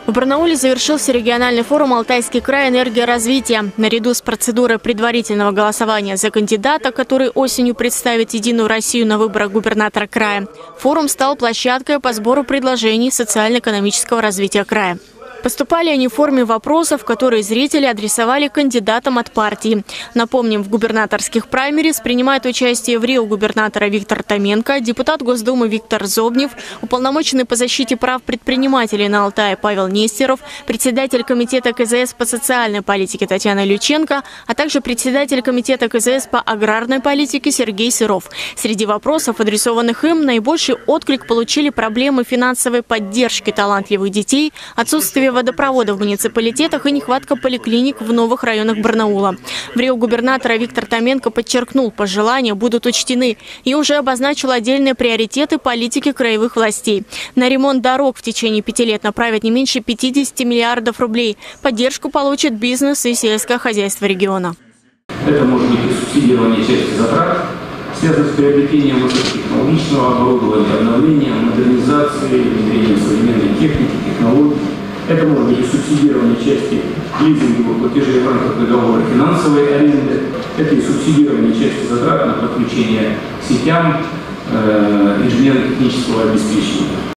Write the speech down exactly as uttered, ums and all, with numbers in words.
В Барнауле завершился региональный форум «Алтайский край. Энергия развития». Наряду с процедурой предварительного голосования за кандидата, который осенью представит «Единую Россию» на выборах губернатора края, форум стал площадкой по сбору предложений социально-экономического развития края. Поступали они в форме вопросов, которые зрители адресовали кандидатам от партии. Напомним, в губернаторских праймерис принимает участие в Рио губернатора Виктор Томенко, депутат Госдумы Виктор Зобнев, уполномоченный по защите прав предпринимателей на Алтае Павел Нестеров, председатель комитета ка зэ эс по социальной политике Татьяна Люченко, а также председатель комитета ка зэ эс по аграрной политике Сергей Сыров. Среди вопросов, адресованных им, наибольший отклик получили проблемы финансовой поддержки талантливых детей, отсутствие водопровода в муниципалитетах и нехватка поликлиник в новых районах Барнаула. В Рио губернатора Виктор Томенко подчеркнул, пожелания будут учтены и уже обозначил отдельные приоритеты политики краевых властей. На ремонт дорог в течение пяти лет направят не меньше пятидесяти миллиардов рублей. Поддержку получит бизнес и сельское хозяйство региона. Это может быть и субсидирование части затрат, связанных с приобретением высокотехнологичного оборудования, обновлением, модернизацией, внедрением современной техники, технологий. Это может быть и субсидирование части лизинговых платежей в рамках договора финансовой аренды. Это и субсидирование части затрат на подключение к сетям э, инженерно-технического обеспечения.